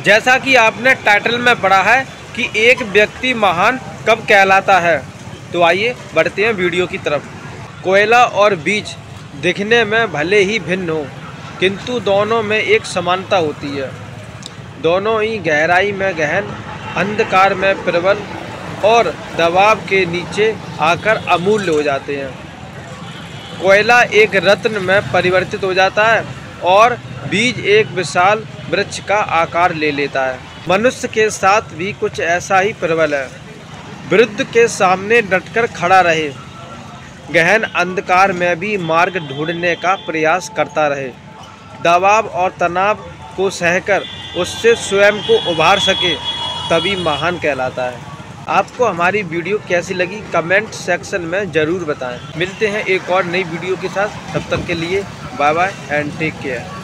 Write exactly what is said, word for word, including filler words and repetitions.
जैसा कि आपने टाइटल में पढ़ा है कि एक व्यक्ति महान कब कहलाता है, तो आइए बढ़ते हैं वीडियो की तरफ। कोयला और बीज दिखने में भले ही भिन्न हो, किंतु दोनों में एक समानता होती है। दोनों ही गहराई में गहन, अंधकार में प्रबल और दबाव के नीचे आकर अमूल्य हो जाते हैं। कोयला एक रत्न में परिवर्तित हो जाता है और बीज एक विशाल वृक्ष का आकार ले लेता है। मनुष्य के साथ भी कुछ ऐसा ही प्रबल है। विरुद्ध के सामने डटकर खड़ा रहे, गहन अंधकार में भी मार्ग ढूंढने का प्रयास करता रहे, दबाव और तनाव को सहकर उससे स्वयं को उभार सके, तभी महान कहलाता है। आपको हमारी वीडियो कैसी लगी कमेंट सेक्शन में ज़रूर बताएं। मिलते हैं एक और नई वीडियो के साथ, तब तक के लिए bye bye and take care.